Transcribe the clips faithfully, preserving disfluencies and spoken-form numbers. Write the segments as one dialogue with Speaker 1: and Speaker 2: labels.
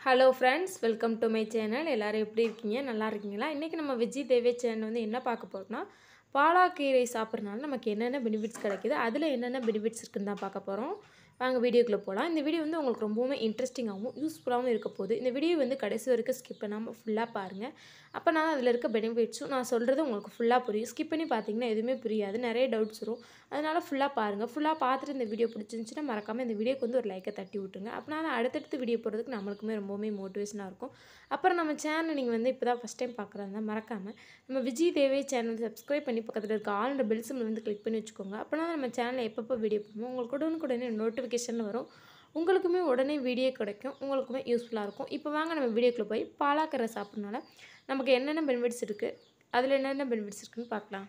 Speaker 1: Hello friends, welcome to my channel. எல்லோரும் எப்படி இருக்கீங்க? நல்லா இருக்கீங்களா? இன்றைக்கி நம்ம விஜய் தேவே சேனல் வந்து என்ன பார்க்க போகிறோம்னா, பாலாக்கீரை சாப்பிட்றதுனால நமக்கு என்னென்ன பெனிஃபிட்ஸ் கிடைக்குது, அதில் என்னென்ன பெனிஃபிட்ஸ் இருக்குன்னு தான் பார்க்க போகிறோம். வாங்க வீடியோக்குள்ளே போகலாம். இந்த வீடியோ வந்து உங்களுக்கு ரொம்பவுமே இன்ட்ரெஸ்டிங்காகவும் யூஸ்ஃபுல்லாகவும் இருக்க போகுது. இந்த வீடியோ வந்து கடைசி வரைக்கும் ஸ்கிப் பண்ணாமல் ஃபுல்லாக பாருங்கள். அப்போ நான் அதில் இருக்க பெனிஃபிட்ஸும் நான் சொல்கிறது உங்களுக்கு ஃபுல்லாக புரியும். ஸ்கிப் பண்ணி பார்த்தீங்கன்னா எதுவுமே புரியாது, நிறைய டவுட்ஸ் வரும். அதனால் ஃபுல்லாக பாருங்கள். ஃபுல்லாக பார்த்துட்டு இந்த வீடியோ பிடிச்சிருந்துச்சின்னா மறக்காமல் இந்த வீடியோக்கு வந்து ஒரு லைக்கை தட்டி விட்டுருங்க. அப்போ நான் அடுத்தடுத்து வீடியோ போடுறதுக்கு நம்மளுக்குமே ரொம்பவுமே மோட்டிவேஷனாக இருக்கும். அப்புறம் நம்ம சேனல் நீங்கள் வந்து இப்போ தான் ஃபஸ்ட் டைம் பார்க்குறதா மறக்காமல் நம்ம விஜய் தேவே சேனல் சப்ஸ்கிரைப் பண்ணி பக்கத்தில் இருக்க ஆல் பெல் சிம்பிள் வந்து கிளிக் பண்ணி வச்சுக்கோங்க. அப்போனா நம்ம சேனலில் எப்பப்போ வீடியோ போடுவோம் உங்களுக்கு உடனுக்குடனே நோட்டிஃபிகேஷன் வரும். உங்களுக்குமே உடனே வீடியோ கிடைக்கும், உங்களுக்குமே யூஸ்ஃபுல்லாக இருக்கும். இப்போ வாங்க நம்ம வீடியோக்குள்ளே போய் பாலாக்கீரை சாப்பிட்றதுனால நமக்கு என்னென்ன பெனிஃபிட்ஸ் இருக்குது, அதில் என்னென்ன பெனிஃபிட்ஸ் இருக்குதுன்னு பார்க்கலாம்.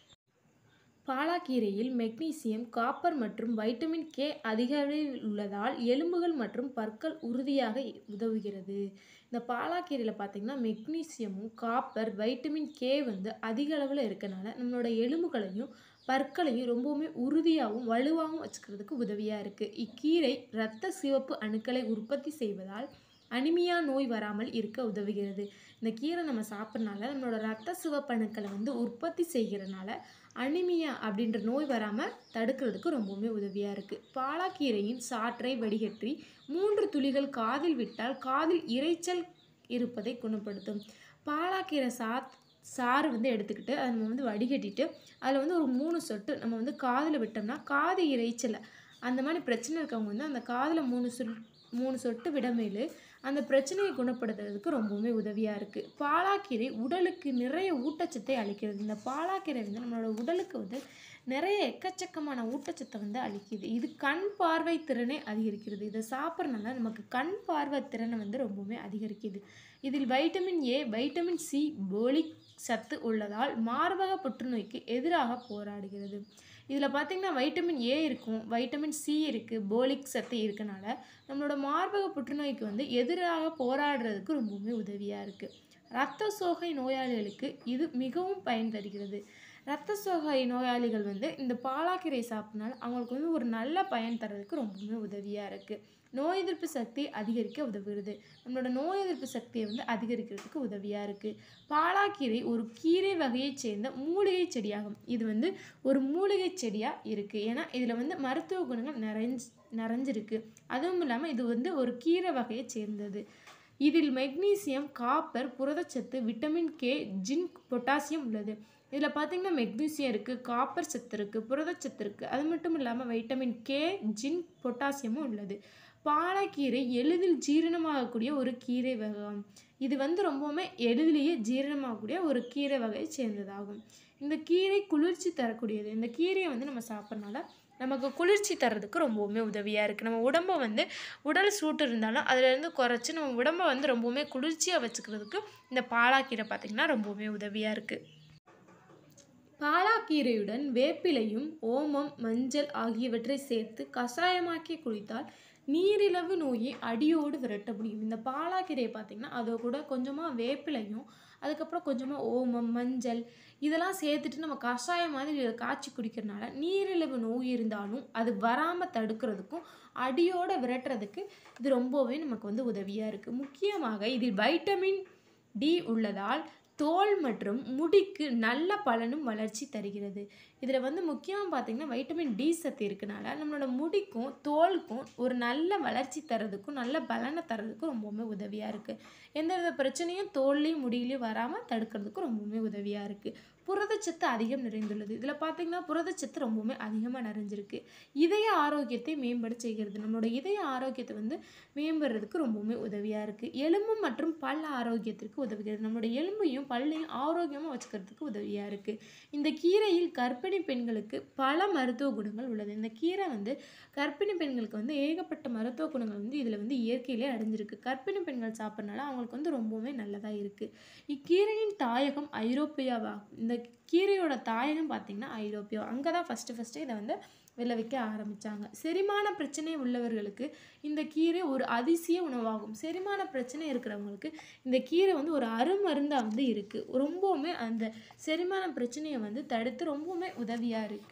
Speaker 1: பாலாக்கீரையில் மெக்னீசியம், காப்பர் மற்றும் வைட்டமின் கே அதிக அளவில் உள்ளதால் எலும்புகள் மற்றும் பற்கள் உறுதியாக உதவுகிறது. இந்த பாலாக்கீரையில் பார்த்திங்கன்னா மெக்னீசியமும் காப்பர் வைட்டமின் கே வந்து அதிக அளவில் இருக்கனால நம்மளோட எலும்புகளையும் பற்களையும் ரொம்பவுமே உறுதியாகவும் வலுவாகவும் வச்சுக்கிறதுக்கு உதவியாக இருக்குது. இக்கீரை இரத்த சிவப்பு அணுக்களை உற்பத்தி செய்வதால் அனிமியா நோய் வராமல் இருக்க உதவுகிறது. இந்த கீரை நம்ம சாப்பிட்றனால நம்மளோட இரத்த சிவப்பணுக்களை வந்து உற்பத்தி செய்கிறனால அனிமியா அப்படின்ற நோய் வராமல் தடுக்கிறதுக்கு ரொம்பவுமே உதவியாக இருக்குது. பாலாக்கீரையின் சாற்றை வடிகட்டி மூன்று துளிகள் காதில் விட்டால் காதில் இரைச்சல் இருப்பதை குணப்படுத்தும். பாலாக்கீரை சாத் சாறு வந்து எடுத்துக்கிட்டு அதை நம்ம வந்து வடிகட்டிட்டு அதில் வந்து ஒரு மூணு சொட்டு நம்ம வந்து காதில் விட்டோம்னா காது இரைச்சலை அந்த மாதிரி பிரச்சனை இருக்கவங்க வந்து அந்த காதில் மூணு சொல் மூணு சொட்டு விடமேலு அந்த பிரச்சனையை குணப்படுத்துறதுக்கு ரொம்பவுமே உதவியாக இருக்குது. பாலாக்கீரை உடலுக்கு நிறைய ஊட்டச்சத்தை அளிக்கிறது. இந்த பாலாக்கீரை வந்து நம்மளோட உடலுக்கு வந்து நிறைய எக்கச்சக்கமான ஊட்டச்சத்தை வந்து அளிக்குது. இது கண் பார்வை திறனை அதிகரிக்கிறது. இதை சாப்பிட்றதுனால நமக்கு கண் பார்வை திறனை வந்து ரொம்பவுமே அதிகரிக்குது. இதில் vitamin A, vitamin C, folic சத்து உள்ளதால் மார்பக புற்றுநோய்க்கு எதிராக போராடுகிறது. இதில் பார்த்திங்கன்னா வைட்டமின் ஏ இருக்கும், வைட்டமின் சி இருக்குது, போலிக் சத்து இருக்கனால நம்மளோட மார்பக புற்றுநோய்க்கு வந்து எதிராக போராடுறதுக்கு ரொம்பவுமே உதவியாக இருக்குது. இரத்த சோகை நோயாளிகளுக்கு இது மிகவும் பயன் தருகிறது. இரத்த சோகை நோயாளிகள் வந்து இந்த பாலாக்கீரை சாப்பிட்றதுனால அவங்களுக்கு வந்து ஒரு நல்ல பயன் தர்றதுக்கு ரொம்பவுமே உதவியாக இருக்குது. நோய் எதிர்ப்பு சக்தி அதிகரிக்க உதவுகிறது. நம்மளோட நோய் எதிர்ப்பு சக்தியை வந்து அதிகரிக்கிறதுக்கு உதவியாக இருக்குது. பாலாக்கீரை ஒரு கீரை வகையை சேர்ந்த மூலிகை செடியாகும். இது வந்து ஒரு மூலிகை செடியாக இருக்குது. ஏன்னா இதில் வந்து மருத்துவ குணங்கள் நிறைஞ்சு நிறைஞ்சிருக்கு. அதுவும் இல்லாமல் இது வந்து ஒரு கீரை வகையை சேர்ந்தது. இதில் மெக்னீசியம், காப்பர், புரதச்சத்து, விட்டமின் கே, ஜிங்க், பொட்டாசியம் உள்ளது. இதில் பார்த்திங்கன்னா மெக்னீசியம் இருக்குது, காப்பர் சத்து இருக்குது, புரதச்சத்து இருக்குது. அது மட்டும் இல்லாமல் வைட்டமின் கே, ஜிங்க், பொட்டாசியமும் உள்ளது. பாலாக்கீரை எளிதில் ஜீரணமாகக்கூடிய ஒரு கீரை வகை. இது வந்து ரொம்பவுமே எளிதிலேயே ஜீரணமாகக்கூடிய ஒரு கீரை வகையை சேர்ந்ததாகும். இந்த கீரை குளிர்ச்சி தரக்கூடியது. இந்த கீரையை வந்து நம்ம சாப்பிட்றனால நமக்கு குளிர்ச்சி தர்றதுக்கு ரொம்பவுமே உதவியாக இருக்குது. நம்ம உடம்பை வந்து உடல் சூட்டு இருந்தாலும் அதிலேருந்து குறைச்சி நம்ம உடம்பை வந்து ரொம்பவுமே குளிர்ச்சியாக வச்சுக்கிறதுக்கு இந்த பாலாக்கீரை பார்த்திங்கன்னா ரொம்பவுமே உதவியாக இருக்குது. பாலாக்கீரையுடன் வேப்பிலையும் ஓமம், மஞ்சள் ஆகியவற்றை சேர்த்து கஷாயமாக்கி குடித்தால் நீரிழிவு நோயை அடியோடு விரட்ட முடியும். இந்த பாலாக்கீரையை பார்த்திங்கன்னா அதை கூட கொஞ்சமாக வேப்பிலையும் அதுக்கப்புறம் கொஞ்சமாக ஓமம், மஞ்சள் இதெல்லாம் சேர்த்துட்டு நம்ம கஷாயம் மாதிரி இதை காய்ச்சி குடிக்கிறதுனால நீரிழிவு நோய் இருந்தாலும் அது வராமல் தடுக்கிறதுக்கும் அடியோடு விரட்டுறதுக்கு இது ரொம்பவே நமக்கு வந்து உதவியாக இருக்குது. முக்கியமாக இதில் வைட்டமின் டி உள்ளதால் தோல் மற்றும் முடிக்கு நல்ல பலனும் வளர்ச்சி தருகிறது. இதில் வந்து முக்கியமாக பார்த்திங்கன்னா வைட்டமின் டி சத்து இருக்கனால நம்மளோட முடிக்கும் தோலுக்கும் ஒரு நல்ல வளர்ச்சி தரதுக்கும் நல்ல பலனை தரதுக்கும் ரொம்பவுமே உதவியாக இருக்குது. எந்தவித பிரச்சனையும் தோல்லையும் முடியிலையும் வராமல் தடுக்கிறதுக்கும் ரொம்பவுமே உதவியாக இருக்குது. புரதச்சத்து அதிகம் நிறைந்துள்ளது. இதில் பார்த்திங்கன்னா புரதச்சத்து ரொம்பவுமே அதிகமாக நிறைஞ்சிருக்கு. இதய ஆரோக்கியத்தை மேம்பட செய்கிறது. நம்மளோட இதய ஆரோக்கியத்தை வந்து மேம்படுறதுக்கு ரொம்பவுமே உதவியாக இருக்குது. எலும்பு மற்றும் பல் ஆரோக்கியத்திற்கு உதவுகிறது. நம்மளோட எலும்பையும் பல்லையும் ஆரோக்கியமாக வச்சுக்கிறதுக்கு உதவியாக இருக்குது. இந்த கீரையில் கர்ப்பிணி பெண்களுக்கு பல மருத்துவ குணங்கள் உள்ளது. இந்த கீரை வந்து கர்ப்பிணி பெண்களுக்கு வந்து ஏகப்பட்ட மருத்துவ குணங்கள் வந்து இதில் வந்து இயற்கையிலே அடைஞ்சிருக்கு. கர்ப்பிணி பெண்கள் சாப்பிட்றனால அவங்களுக்கு வந்து ரொம்பவுமே நல்லதாக இருக்குது. இக்கீரையின் தாயகம் ஐரோப்பியாவாகும். இந்த கீரையோட தாயகம் பார்த்திங்கன்னா ஐரோப்பியா. அங்கே தான் ஃபஸ்ட்டு ஃபஸ்ட்டு இதை வந்து விளைவிக்க ஆரம்பித்தாங்க. செரிமான பிரச்சனை உள்ளவர்களுக்கு இந்த கீரை ஒரு அதிசய உணவாகும். செரிமான பிரச்சனை இருக்கிறவங்களுக்கு இந்த கீரை வந்து ஒரு அருமருந்தாக வந்து இருக்குது. ரொம்பவுமே அந்த செரிமான பிரச்சனையை வந்து தடுத்து ரொம்பவுமே உதவியாக இருக்குது.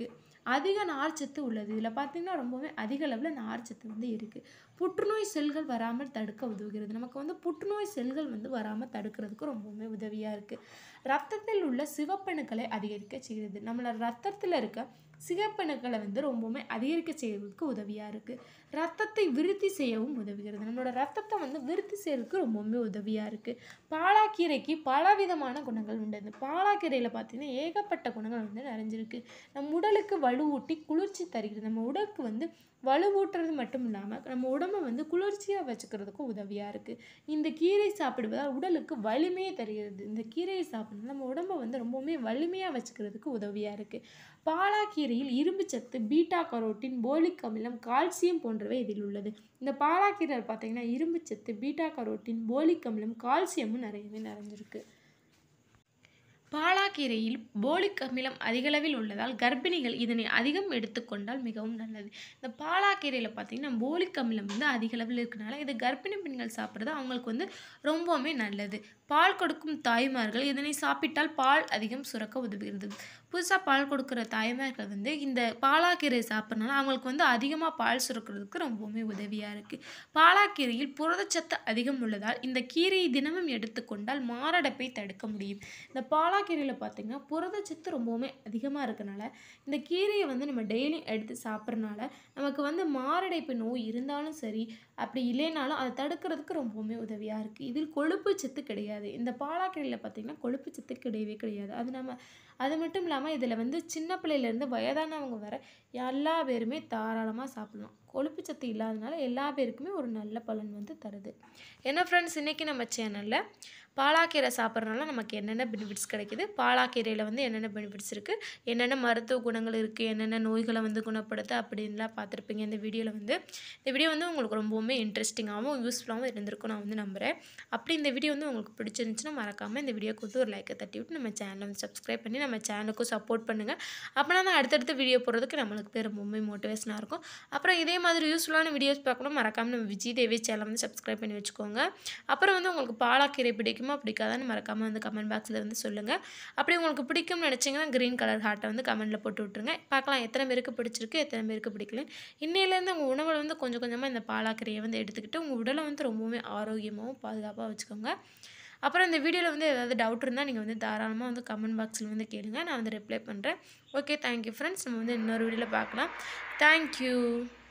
Speaker 1: அதிக நார்ச்சத்து உள்ளது. இதில் பார்த்தீங்கன்னா ரொம்பவே அதிக அளவில் நார்ச்சத்து வந்து இருக்குது. புற்றுநோய் செல்கள் வராமல் தடுக்க உதவுகிறது. நமக்கு வந்து புற்றுநோய் செல்கள் வந்து வராமல் தடுக்கிறதுக்கு ரொம்பவுமே உதவியாக இருக்குது. ரத்தத்தில் உள்ள சிவப்பணுக்களை அதிகரிக்க செய்கிறது. நம்மளோட ரத்தத்தில் இருக்க சிகப்பணுக்களை வந்து ரொம்பவுமே அதிகரிக்க செய்வதற்கு உதவியாக இருக்குது. ரத்தத்தை விருத்தி செய்யவும் உதவுகிறது. நம்மளோட ரத்தத்தை வந்து விருத்தி செய்யறதுக்கு ரொம்பவுமே உதவியாக இருக்குது. பாலாக்கீரைக்கு பலவிதமான குணங்கள் உண்டு. இந்த பாலாக்கீரையில் பார்த்தீங்கன்னா ஏகப்பட்ட குணங்கள் வந்து நிறைஞ்சிருக்கு. நம் உடலுக்கு வலுவூட்டி குளிர்ச்சி தருகிறது. நம்ம உடலுக்கு வந்து வலுவூட்டுறது மட்டும் இல்லாமல் நம்ம உடம்பை வந்து குளிர்ச்சியாக வச்சுக்கிறதுக்கும் உதவியாக இருக்குது. இந்த கீரை சாப்பிடுவதால் உடலுக்கு வலிமையை தருகிறது. இந்த கீரையை சாப்பிடுறது நம்ம உடம்பை வந்து ரொம்பவுமே வலிமையாக வச்சுக்கிறதுக்கு உதவியாக இருக்குது. பாலாக்கீரையில் இரும்பு சத்து, பீட்டா கரோட்டின், போலிக் அமிலம், கால்சியம் போன்றவை இதில் உள்ளது. இந்த பாலாக்கீரையில் பார்த்தீங்கன்னா இரும்பு சத்து, பீட்டா கரோட்டின், போலிக் அமிலம், கால்சியமும் நிறையவே நிறைஞ்சிருக்கு. பாலாக்கீரையில் போலிக் அமிலம் அதிகளவில் உள்ளதால் கர்ப்பிணிகள் இதனை அதிகம் எடுத்துக்கொண்டால் மிகவும் நல்லது. இந்த பாலாக்கீரையில் பார்த்தீங்கன்னா போலிக் அமிலம் வந்து அதிகளவில் இருக்கனால இது கர்ப்பிணி பெண்கள் சாப்பிட்றது அவங்களுக்கு வந்து ரொம்பவுமே நல்லது. பால் கொடுக்கும் தாய்மார்கள் இதனை சாப்பிட்டால் பால் அதிகம் சுரக்க உதவுகிறது. புதுசாக பால் கொடுக்குற தாய்மார்கள் வந்து இந்த பாலாக்கீரை சாப்பிட்றனால அவங்களுக்கு வந்து அதிகமாக பால் சுரக்கிறதுக்கு ரொம்பவுமே உதவியாக இருக்குது. பாலாக்கீரையில் புரதச்சத்து அதிகம் உள்ளதால் இந்த கீரையை தினமும் எடுத்துக்கொண்டால் மாரடைப்பை தடுக்க முடியும். இந்த பாலாக்கீரையில் பார்த்திங்கன்னா புரதச்சத்து ரொம்பவுமே அதிகமாக இருக்கனால இந்த கீரையை வந்து நம்ம டெய்லியும் எடுத்து சாப்பிட்றனால நமக்கு வந்து மாரடைப்பு நோய் இருந்தாலும் சரி, அப்படி இல்லைனாலும் அதை தடுக்கிறதுக்கு ரொம்பவுமே உதவியாக இருக்குது. இதில் கொழுப்பு சத்து கிடையாது. இந்த பாலாக்கீரையில் பார்த்திங்கன்னா கொழுப்பு சத்து கிடையவே கிடையாது. அது நம்ம அது மட்டும் இல்லாமல் இதில் வந்து சின்ன பிள்ளையிலேருந்து வயதானவங்க வர எல்லா பேருமே தாராளமாக சாப்பிடலாம். கொழுப்பு சத்து இல்லாதனால எல்லா பேருக்குமே ஒரு நல்ல பலன் வந்து தருது. என்ன ஃப்ரெண்ட்ஸ், இன்றைக்கி நம்ம சேனலில் பாலாக்கீரை சாப்பிட்றதுனால நமக்கு என்னென்ன பெனிஃபிட்ஸ் கிடைக்கிது, பாலாக்கீரையில் வந்து என்னென்ன பெனிஃபிட்ஸ் இருக்குது, என்னென்ன மருத்துவ குணங்கள் இருக்குது, என்னென்ன நோய்களை வந்து குணப்படுத்த அப்படின்லாம் பார்த்துருப்பீங்க இந்த வீடியோவில் வந்து. இந்த வீடியோ வந்து உங்களுக்கு ரொம்பவுமே இன்ட்ரெஸ்டிங்காகவும் யூஸ்ஃபுல்லாகவும் இருந்திருக்கும் நான் வந்து நம்புகிறேன். அப்படி இந்த வீடியோ வந்து உங்களுக்கு பிடிச்சிருந்துச்சுன்னா மறக்காமல் இந்த வீடியோக்கு வந்து ஒரு லைக்கை தட்டி விட்டு நம்ம சேனலை வந்து சப்ஸ்கிரைப் பண்ணி நம்ம சேனலுக்கும் சப்போர்ட் பண்ணுங்கள். அப்படின்னா தான் அடுத்தடுத்த வீடியோ போடுறதுக்கு நம்மளுக்கு பேர் ரொம்பவுமே மோட்டிவேஷனாக இருக்கும். அப்புறம் இதே மாதிரி யூஸ்ஃபுல்லான வீடியோஸ் பார்க்கணும் மறக்காமல் நம்ம விஜய் தேவி சேனலை வந்து சப்ஸ்கிரைப் பண்ணி வச்சுக்கோங்க. அப்புறம் வந்து உங்களுக்கு பாலாக்கீரை பிடிக்கும் பிடிக்காதான்னு மறக்காமல் வந்து கமெண்ட் பாக்ஸில் வந்து சொல்லுங்கள். அப்படி உங்களுக்கு பிடிக்கும்னு நினச்சிங்கன்னா க்ரீன் கலர் ஹார்ட்டை வந்து கமெண்ட்டில் போட்டு விட்ருங்க. பார்க்கலாம் எத்தனை பேருக்கு பிடிச்சிருக்கு, எத்தனை பேருக்கு பிடிக்கல. இன்னையிலேருந்து உங்கள் உணவில் வந்து கொஞ்சம் கொஞ்சமாக இந்த பாலாக்கீரையை வந்து எடுத்துக்கிட்டு உங்கள் உடலை வந்து ரொம்பவுமே ஆரோக்கியமாகவும் பாதுகாப்பாக வச்சுக்கோங்க. அப்புறம் இந்த வீடியோவில் வந்து ஏதாவது டவுட் இருந்தால் நீங்கள் வந்து தாராளமாக வந்து கமெண்ட் பாக்ஸில் வந்து கேளுங்க, நான் வந்து ரிப்ளை பண்ணுறேன். Okay, thank you friends. நம்ம வந்து இன்னொரு வீடியோவில் பார்க்கலாம். தேங்க்யூ.